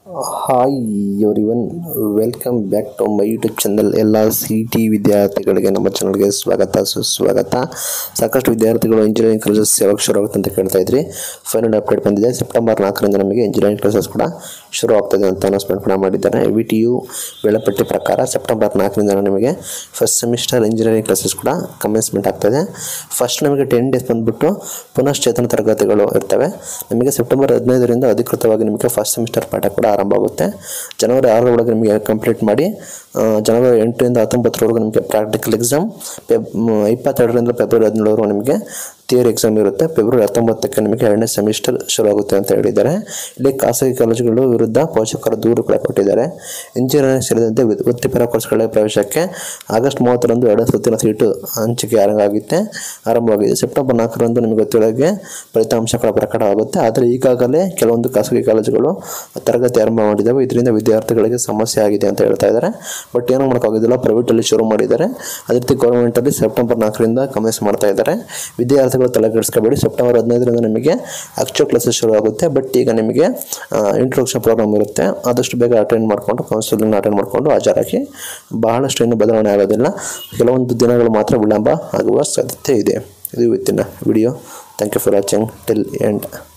Hi everyone, welcome back to my YouTube channel. ಎಲ್ಲ CT ವಿದ್ಯಾರ್ಥಿಗಳಿಗೆ ನಮ್ಮ ಚಾನಲ್ಗೆ ಸ್ವಾಗತ ಸುಸ್ವಾಗತ. ಸಾಕಷ್ಟು ವಿದ್ಯಾರ್ಥಿಗಳು ಇಂಜಿನಿಯರಿಂಗ್ ಕಾಲೇಜಸ್ ಯಾವಾಗ ಶುರು ಆಗುತ್ತೆ ಅಂತ ಕೇಳ್ತಾ ಇದ್ರಿ. ಫೈನಲ್ ಅಪ್ಡೇಟ್ ಬಂದಿದೆ. ಸೆಪ್ಟೆಂಬರ್ 4ರಿಂದ ನಮಗೆ ಇಂಜಿನಿಯರಿಂಗ್ ಕ್ಲಾಸಸ್ ಕೂಡ ಶುರು ಆಗ್ತದೆ ಅಂತ ಅನೌನ್ಸ್ಮೆಂಟ್ ಕೂಡ ಮಾಡಿದ್ದಾರೆ. VTU ವೇಳಾಪಟ್ಟಿ ಪ್ರಕಾರ ಸೆಪ್ಟೆಂಬರ್ 4ರಿಂದ ನಮಗೆ ಫಸ್ಟ್ ಸೆಮಿಸ್ಟರ್ ಇಂಜಿನಿಯರಿಂಗ್ ಕ್ಲಾಸಸ್ ಕೂಡ ಕಮೆನ್ಸ್ಮೆಂಟ್ ಆಗ್ತದೆ. ಫಸ್ಟ್ ನಮಗೆ 10 ಡೇಸ್ ಬಂದುಬಿಟ್ಟು ಪುನಶ್ಚೇತನ ತರಗತಿಗಳು ಇರ್ತವೆ. ನಮಗೆ ಸೆಪ್ಟೆಂಬರ್ 15ರಿಂದ ಅಧಿಕೃತವಾಗಿ ನಿಮಗೆ ಫಸ್ಟ್ ಸೆಮಿಸ್ಟರ್ ಪಾಠ ಕೂಡ ಆರಂಭ ಆಗುತ್ತೆ. ಜನವರಿ 6 ಒಳಗೆ ನಿಮಗೆ ಕಂಪ್ಲೀಟ್ ಮಾಡಿ ಜನವರಿ 8ರಿಂದ 19ರವರೆಗೆ ನಿಮಗೆ ಪ್ರಾಕ್ಟಿಕಲ್ ಎಕ್ಸಾಮ್, 22ರಿಂದ ಫೆಬ್ರವರಿ 17ರವರೆಗೆ ನಿಮಗೆ ಥಿಯರಿ ಎಕ್ಸಾಮ್ ಇರುತ್ತೆ. ಫೆಬ್ರವರಿ 19ಕ್ಕೆ ನಿಮಗೆ 2ನೇ ಸೆಮಿಸ್ಟರ್ ಶುರು ಆಗುತ್ತೆ ಅಂತ ಹೇಳಿದ್ದಾರೆ. ಇಲ್ಲಿ ಖಾಸಗಿ ಕಾಲೇಜುಗಳು ವಿರುದ್ಧ ಪೋಷಕರು ದೂರು ಕೂಡ ಕೊಟ್ಟಿದ್ದಾರೆ. ಇಂಜಿನಿಯರಿಂಗ್ ಸೇರಿದಂತೆ ವೃತ್ತಿಪರ ಕೋರ್ಸ್ಗಳ ಪ್ರವೇಶಕ್ಕೆ ಆಗಸ್ಟ್ 30ರಂದು 2 ಸುತ್ತಿನ ಸೀಟು ಹಂಚಿಕೆ ಆರಂಭವಾಗಿದೆ. ಸೆಪ್ಟೆಂಬರ್ 4ರಂದು ನಿಮಗೆ ಗೊತ್ತಿರೋಗೆ ಫಲಿತಾಂಶಗಳ ಪ್ರಕಟವಾಗುತ್ತೆ. ಆದರೆ ಈಗಾಗಲೇ ಕೆಲವೊಂದು ಖಾಸಗಿ ಕಾಲೇಜುಗಳು ತರಗತಿ ಆರಂಭ ಮಾಡಿದ್ದಾವೆ. ಇದರಿಂದ ವಿದ್ಯಾರ್ಥಿಗಳಿಗೆ ಸಮಸ್ಯೆ ಆಗಿದೆ ಅಂತ ಹೇಳ್ತಾ ಇದ್ದಾರೆ. ಬಟ್ ಏನೂ ಮಾಡೋಕ್ಕಾಗೋದಿಲ್ಲ, ಪ್ರೈವೇಟಲ್ಲಿ ಶುರು ಮಾಡಿದ್ದಾರೆ. ಅದೇ ರೀತಿ ಗೌರ್ಮೆಂಟಲ್ಲಿ ಸೆಪ್ಟೆಂಬರ್ 4ರಿಂದ ಕಮೆನ್ಸ್ ಮಾಡ್ತಾ ಇದ್ದಾರೆ. ವಿದ್ಯಾರ್ಥಿಗಳು ತಲೆ ಕೆಡಿಸ್ಕೋಬೇಡಿ. ಸೆಪ್ಟೆಂಬರ್ 15ರಿಂದ ನಿಮಗೆ ಆಕ್ಚುಯಲ್ ಕ್ಲಾಸಸ್ ಶುರು ಆಗುತ್ತೆ. ಬಟ್ ಈಗ ನಿಮಗೆ ಇಂಟ್ರೊಡಕ್ಷನ್ ಪ್ರೋಗ್ರಾಮ್ ಇರುತ್ತೆ. ಆದಷ್ಟು ಬೇಗ ಅಟೆಂಡ್ ಮಾಡಿಕೊಂಡು ಕೌನ್ಸಿಲಿಂಗ್ ಅಟೆಂಡ್ ಮಾಡಿಕೊಂಡು ಹಾಜರಾಗಿ. ಬಹಳಷ್ಟು ಏನು ಬದಲಾವಣೆ ಆಗೋದಿಲ್ಲ, ಕೆಲವೊಂದು ದಿನಗಳು ಮಾತ್ರ ವಿಳಂಬ ಆಗುವ ಸಾಧ್ಯತೆ ಇದೆ. ಇದು ಇವತ್ತಿನ video. Thank you for watching till end.